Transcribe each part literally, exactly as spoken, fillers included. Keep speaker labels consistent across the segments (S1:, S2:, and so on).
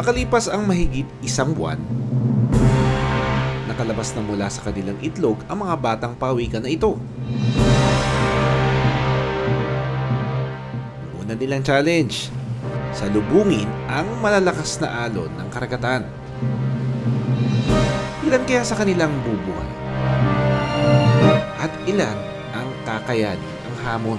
S1: Makalipas ang mahigit isang buwan, nakalabas na mula sa kanilang itlog ang mga batang pawikan na ito. Una nilang challenge, salubungin ang malalakas na alon ng karagatan. Ilan kaya sa kanilang bubuhay? At ilan ang kakayanin ang hamon?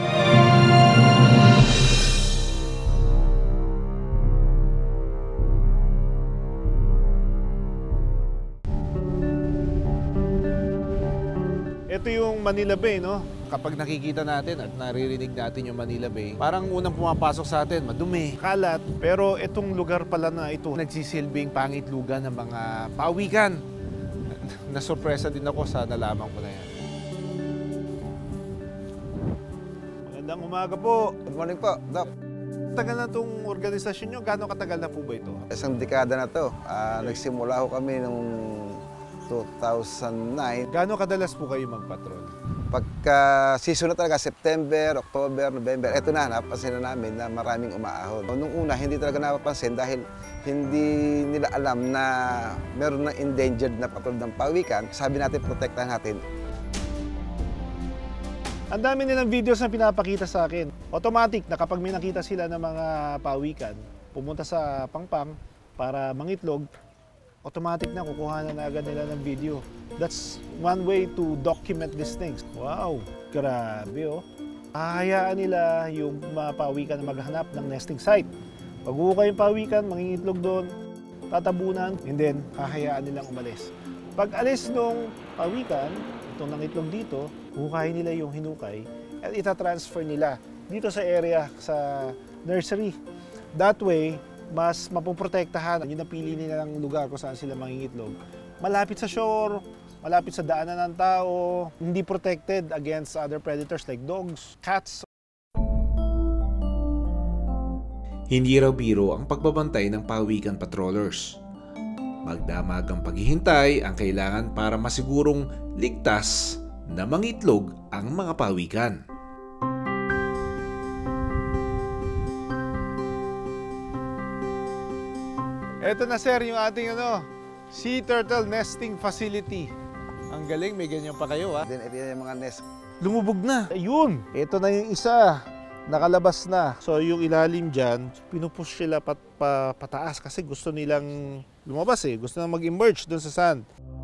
S2: Ito yung Manila Bay, no? Kapag nakikita natin at naririnig natin yung Manila Bay, parang unang pumapasok sa atin, madumi, kalat. Pero itong lugar pala na ito, nagsisilbing pangitlugan ng mga pawikan. Nasurpresa din ako sa nalaman ko na yan. Magandang umaga po.
S3: Good morning po, Doc.
S2: Tagal na itong organisasyon nyo. Gano'ng katagal na po ba ito?
S3: Isang dekada na to. Uh, nagsimula ho kami noong two thousand nine.
S2: Gano'ng kadalas po kayo magpatrol?
S3: Pagka season na talaga, September, October, November, eto na, napapansin na namin na maraming umaahon. Nung una, hindi talaga napapansin dahil hindi nila alam na meron na endangered na patrol ng pawikan. Sabi natin, protektahan natin.
S2: Ang dami nilang videos na pinapakita sa akin. Automatic na kapag may nakita sila ng mga pawikan, pumunta sa pangpang para mangitlog, automatic na kukuha na agad nila ng video. That's one way to document these things. Wow, grabe oh. Hahayaan nila yung mga pawikan na maghanap ng nesting site. Pag uhukay yung pawikan, mangingitlog doon, tatabunan, and then hahayaan nilang umalis. Pag alis nung pawikan, itong nangitlog dito, huhukayin nila yung hinukay at itatransfer nila dito sa area, sa nursery. That way, mas mapoprotektahan yung napili nilang lugar kung saan sila mangingitlog. Malapit sa shore, malapit sa daanan ng tao, hindi protected against other predators like dogs, cats.
S1: Hindi raw biro ang pagbabantay ng pawikan patrollers. Magdamagang paghihintay ang kailangan para masigurong ligtas na mangitlog ang mga pawikan.
S2: Ito na sir, yung ating ano, sea turtle nesting facility. Ang galing, may ganyan pa kayo ha.
S3: Then ito yung mga nest.
S2: Lumubog na. Ayun, ito na yung isa. Nakalabas na. So yung ilalim dyan, pinupush sila pat, pa, pataas kasi gusto nilang lumabas eh. Gusto nilang mag-emerge doon sa sand.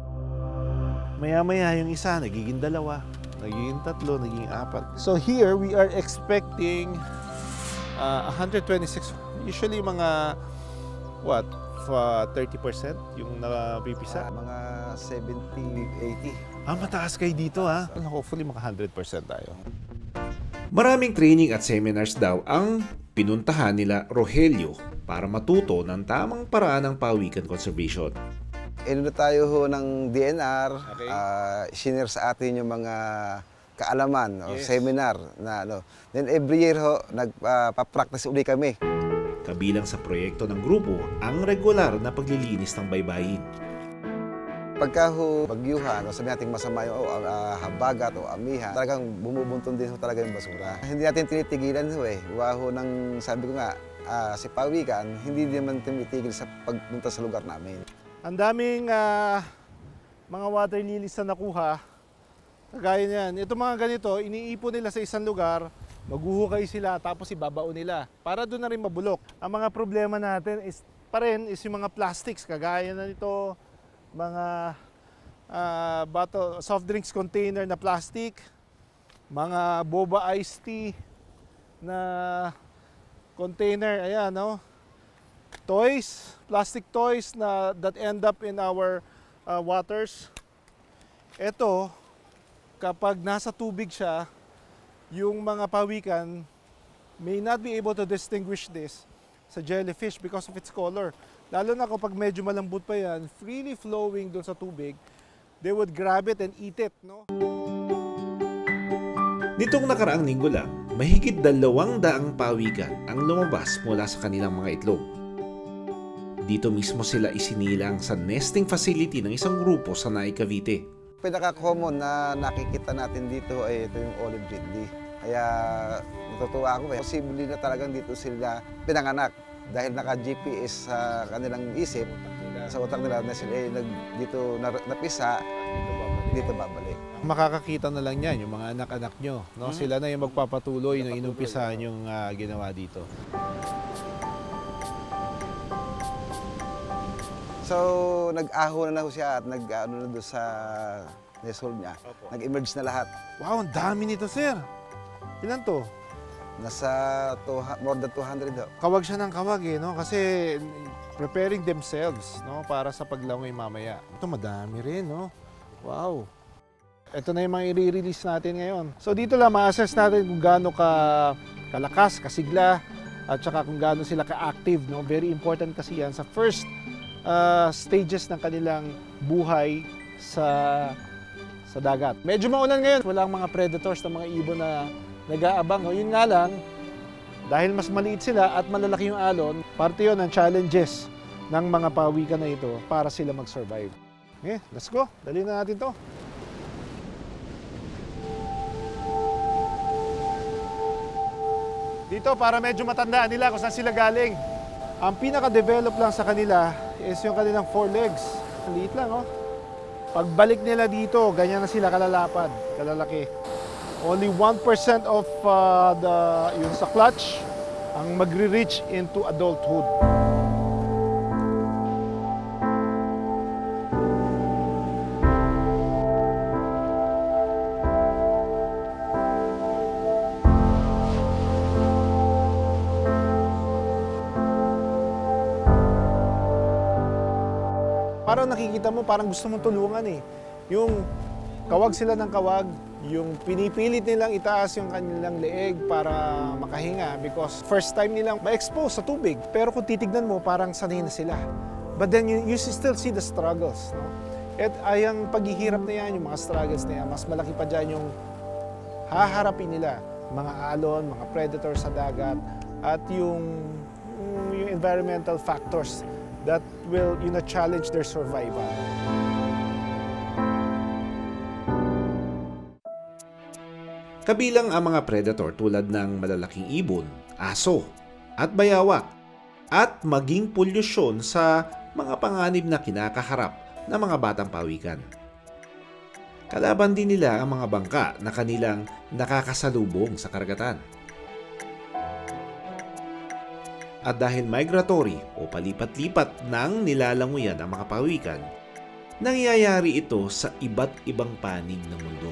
S2: Maya-maya yung isa, nagiging dalawa, nagiging tatlo, nagiging apat. So here, we are expecting uh, one hundred twenty-six, usually mga, what, uh, thirty percent yung napipisa?
S3: Uh, mga seventy, eighty.
S2: Ah, mataas kayo dito ha. Hopefully maka one hundred percent tayo.
S1: Maraming training at seminars daw ang pinuntahan nila Rogelio para matuto ng tamang paraan ng pawikan conservation.
S3: Inuno tayo ho ng D N R,
S2: Okay.
S3: uh, sinare sa atin yung mga kaalaman o
S2: Yes.
S3: seminar na ano. Then every year ho, nagpa-practice uli kami.
S1: Kabilang sa proyekto ng grupo ang regular na paglilinis ng baybayin.
S3: Pagka ho bagyuhan, o sabi natin masama yung oh, uh, habagat o amihan, talagang bumubuntun din ho talaga yung basura. Hindi natin tinitigilan ho eh. Gawa ho ng, sabi ko nga, uh, si pawikan, hindi naman tinitigil sa pagpunta sa lugar namin.
S2: Ang daming uh, mga water lilies na nakuha. Kagaya niyan. Ito mga ganito, iniipon nila sa isang lugar, maghuhukay sila, tapos ibabaon nila para doon na rin mabulok. Ang mga problema natin is, pa rin is yung mga plastics, kagaya na nito, mga uh, bottle, soft drinks container na plastic, mga boba iced tea na container, ayan, no? Toys, plastic toys na that end up in our uh, waters. Ito, kapag nasa tubig siya, yung mga pawikan may not be able to distinguish this sa jellyfish because of its color. Lalo na kapag medyo malambot pa yan, freely flowing doon sa tubig, they would grab it and eat it, no?
S1: Nitong nakaraang linggo lang, mahigit dalawang daang pawikan ang lumabas mula sa kanilang mga itlog. Dito mismo sila isinilang sa nesting facility ng isang grupo sa Naic, Cavite.
S3: Pinaka-common na nakikita natin dito ay ito yung olive ridley. Kaya natutuwa ako eh. Posible na talagang dito sila pinanganak. dahil naka-G P S sa kanilang isip, sa utak nila na sila eh, nag, dito na- napisa, dito babalik.
S2: Makakakita na lang yan, yung mga anak-anak nyo. No? Sila na yung magpapatuloy nung inumpisahan yung uh, ginawa dito.
S3: So, nag-aho na na ho siya at nag-ano na doon sa nest hole niya. Nag-emerge na lahat.
S2: Wow, ang dami nito, sir. Ilan to?
S3: Nasa two, more than two hundred ho.
S2: Kawag siya ng kawag eh, no? Kasi preparing themselves, no? Para sa paglangoy mamaya. Ito madami rin, no? Wow. Ito na yung mga i-release natin ngayon. So dito lang ma-assess natin kung gaano ka kalakas, kasigla, at saka kung gaano sila ka-active, no? Very important kasi yan sa first uh, stages ng kanilang buhay sa sa dagat. Medyo maulan ngayon. Walang mga predators ng mga ibon na nag-aabang. No? Yun nga lang, dahil mas maliit sila at malalaki yung alon, parte yun ng challenges ng mga pawikan na ito para sila mag-survive. Okay, let's go. Dali na natin to. Dito, para medyo matandaan nila kung saan sila galing. Ang pinaka-develop lang sa kanila is yung kanilang four legs. Liit lang, oh. Pagbalik nila dito, ganyan na sila kalalapad, kalalaki. Only one percent of uh, the, yung sa clutch ang magre-reach into adulthood. Parang nakikita mo, parang gusto mong tulungan eh. Yung kawag sila ng kawag, yung pinipilit nilang itaas yung kanilang leeg para makahinga because first time nilang ma-expose sa tubig. Pero kung titignan mo, parang sanay na sila. But then you, you still see the struggles. No? At ay ang paghihirap na yan, yung mga struggles na yan, mas malaki pa dyan yung haharapin nila. Mga alon, mga predators sa dagat, at yung, yung environmental factors that will, you know, challenge their survival.
S1: Kabilang ang mga predator tulad ng malalaking ibon, aso, at bayawak, at maging polusyon sa mga panganib na kinakaharap ng mga batang pawikan. Kalaban din nila ang mga bangka na kanilang nakakasalubong sa karagatan. At dahil migratory o palipat-lipat nang nilalanguyan ang mga pawikan, nangyayari ito sa iba't ibang panig ng mundo.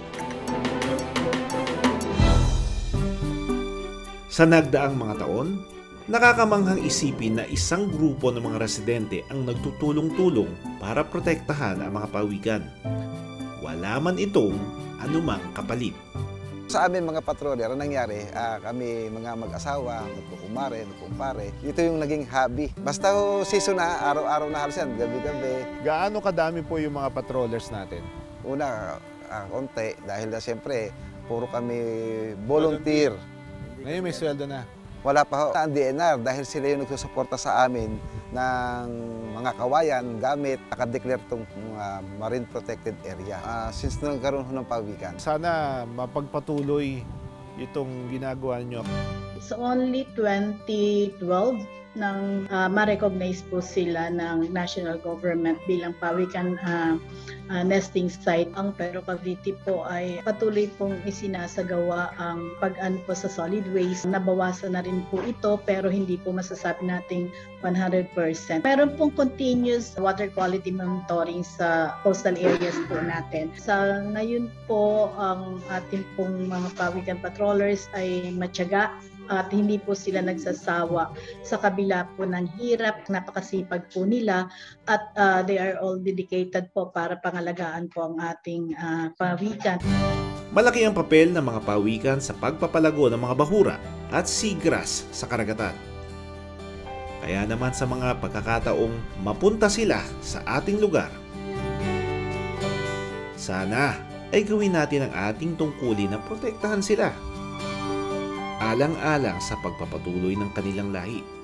S1: Sa nagdaang mga taon, nakakamanghang isipin na isang grupo ng mga residente ang nagtutulong-tulong para protektahan ang mga pawikan. Wala man itong anumang kapalit.
S3: Sa amin mga patrolyer, ang nangyari, uh, kami mga mag-asawa, nagkukumare, nagkumpare, ito yung naging hobby. Basta ho, season na, araw-araw na halos yan, gabi-gabi.
S2: Gaano kadami po yung mga patrollers natin?
S3: Una, uh, konti, dahil na siyempre, puro kami volunteer.
S2: Ngayon may sweldo na.
S3: Wala pa ho. Ang D N R, dahil sila yung nagsusuporta sa amin ng mga kawayan, gamit, nakadeclare itong uh, Marine Protected Area. Uh, since nagkaroon ho ng pawikan.
S2: Sana mapagpatuloy itong ginagawa nyo.
S4: It's only twenty twelve nang uh, ma-recognize po sila ng national government bilang pawikan uh, uh, nesting site. Ang Pero Cavite po ay patuloy pong isinasagawa ang pag-an po sa solid waste. Nabawasan na rin po ito pero hindi po masasabi nating one hundred percent. Meron pong continuous water quality monitoring sa coastal areas po natin. Sa ngayon po, ang ating pong mga pawikan patrollers ay matyaga at hindi po sila nagsasawa sa kabila po ng hirap, napakasipag po nila at uh, they are all dedicated po para pangalagaan po ang ating uh, pawikan.
S1: Malaki ang papel ng mga pawikan sa pagpapalago ng mga bahura at seagrass sa karagatan. Kaya naman sa mga pagkakataong mapunta sila sa ating lugar, sana ay gawin natin ang ating tungkulin na protektahan sila alang-alang sa pagpapatuloy ng kanilang lahi.